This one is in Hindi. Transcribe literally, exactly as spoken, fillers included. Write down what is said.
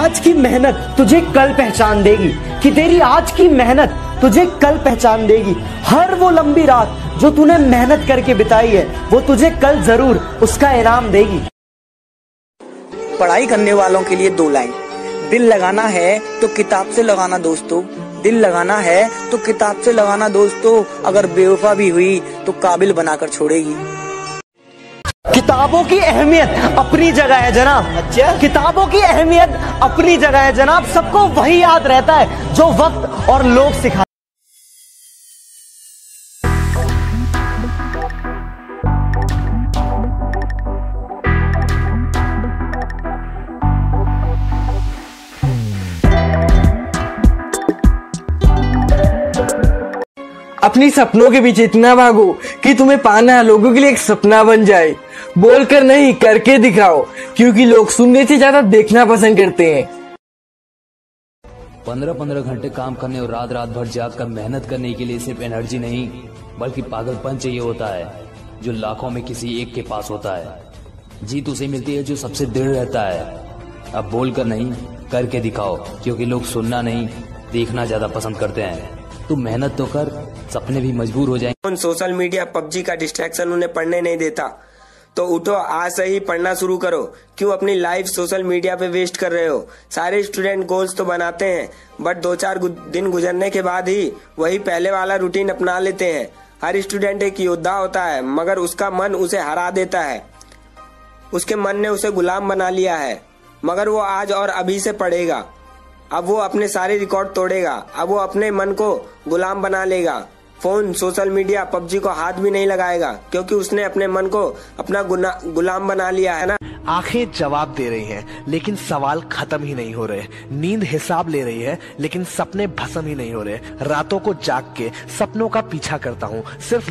आज की मेहनत तुझे कल पहचान देगी, कि तेरी आज की मेहनत तुझे कल पहचान देगी। हर वो लंबी रात जो तूने मेहनत करके बिताई है वो तुझे कल जरूर उसका इनाम देगी। पढ़ाई करने वालों के लिए दो लाइन, दिल लगाना है तो किताब से लगाना दोस्तों, दिल लगाना है तो किताब से लगाना दोस्तों, अगर बेवफा भी हुई तो काबिल बनाकर छोड़ेगी। किताबों की अहमियत अपनी जगह है जनाब। अच्छा, किताबों की अहमियत अपनी जगह है जनाब। सबको वही याद रहता है जो वक्त और लोग सिखा। अपनी सपनों के पीछे इतना भागो कि तुम्हें पाना लोगों के लिए एक सपना बन जाए। बोलकर नहीं, करके दिखाओ, क्योंकि लोग सुनने से ज्यादा देखना पसंद करते हैं। पंद्रह पंद्रह घंटे काम करने और रात रात भर जाग कर मेहनत करने के लिए सिर्फ एनर्जी नहीं बल्कि पागलपन चाहिए होता है, जो लाखों में किसी एक के पास होता है। जीत उसे मिलती है जो सबसे दृढ़ रहता है। अब बोलकर नहीं, करके दिखाओ, क्योंकि लोग सुनना नहीं देखना ज्यादा पसंद करते हैं। तू मेहनत तो कर, सपने भी मजबूर हो जाएंगे। सोशल मीडिया पबजी का डिस्ट्रैक्शन उन्हें पढ़ने नहीं देता, तो उठो आज से ही पढ़ना शुरू करो। क्यों अपनी लाइफ सोशल मीडिया पे वेस्ट कर रहे हो? सारे स्टूडेंट गोल्स तो बनाते हैं, बट दो चार दिन गुजरने के बाद ही वही पहले वाला रूटीन अपना लेते हैं। हर स्टूडेंट एक योद्धा होता है, मगर उसका मन उसे हरा देता है। उसके मन ने उसे गुलाम बना लिया है, मगर वो आज और अभी से पढ़ेगा। अब वो अपने सारे रिकॉर्ड तोड़ेगा, अब वो अपने मन को गुलाम बना लेगा। फोन, सोशल मीडिया, पबजी को हाथ भी नहीं लगाएगा, क्योंकि उसने अपने मन को अपना गुलाम बना लिया है ना। आंखें जवाब दे रही हैं, लेकिन सवाल खत्म ही नहीं हो रहे। नींद हिसाब ले रही है, लेकिन सपने भस्म ही नहीं हो रहे। रातों को जाग के सपनों का पीछा करता हूँ सिर्फ